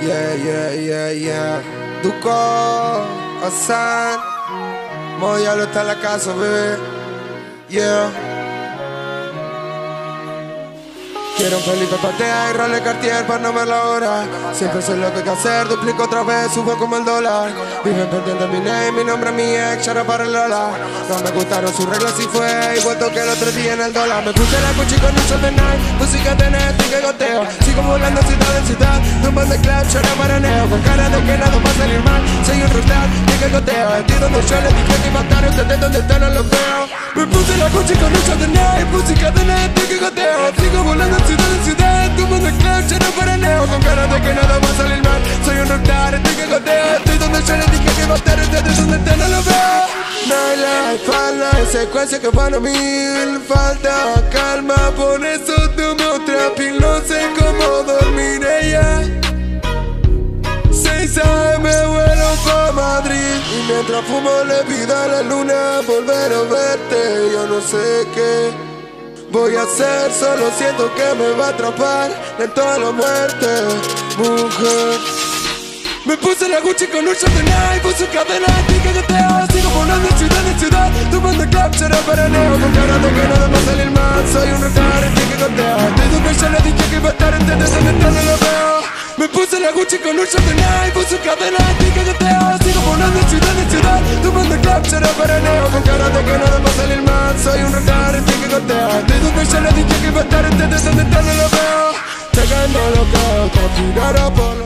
Yeah, yeah, yeah, yeah. Duco, Hassan, Moyalo está en la casa, bebé. Yeah. Quiero un Felipe Patea y Rolex Cartier para no ver la hora. Siempre sé lo que hay que hacer, duplico otra vez, subo como el dólar. Vive perdiendo mi name, mi nombre es mi ex, ahora para el Lola. No me gustaron sus reglas y fue igual que el otro día en el dólar. Me puse la Gucci con un shot de night, música de net y que goteo. Sigo volando ciudad en ciudad, tumbando el club, ahora maraneo. Con cara de que nada va a salir mal, soy un rockstar y que goteo. Estoy donde yo les dije que iba a estar, ustedes donde están no los veo. Me puse la Gucci con un shot de night, música de net y que goteo. Sigo volando ciudad en ciudad, tumbando el club, yo no paraneo. Con cara de que nada va a salir mal, soy un rockstar, estoy que goteo. Estoy donde yo les dije que iba a estar, ustedes donde están no los veo. Nightlife, falda, en secuencia que van a mil. Falta calma, por eso tomo otra pil. No sé cómo dormir ella. 6 AM vuelo pa' Madrid y mientras fumo le pido a la luna volver a verte. Yo no sé qué voy a hacer, solo siento que me va a atrapar lento a la muerte, mujer. Me puse la Gucci con un shot de night, puse cadena y que gateo. Sigo volando de ciudad en ciudad, tomando club, será paraneo. Con cara de que nada va a salir mal, soy un rockstar, estoy que gateo. Estoy donde yo le dije que iba a estar, ¿entiendes dónde está? No lo veo. Me puse la Gucci con un shot de night, puse cadena y que gateo. Sigo volando de ciudad en ciudad, tomando club, será paraneo. Con cara de que nada va a salir mal, soy un rockstar, estoy que gateo. Estoy donde yo le dije que iba a estar, ¿entiendes dónde está? No lo veo. Llegando loco, con tirar a por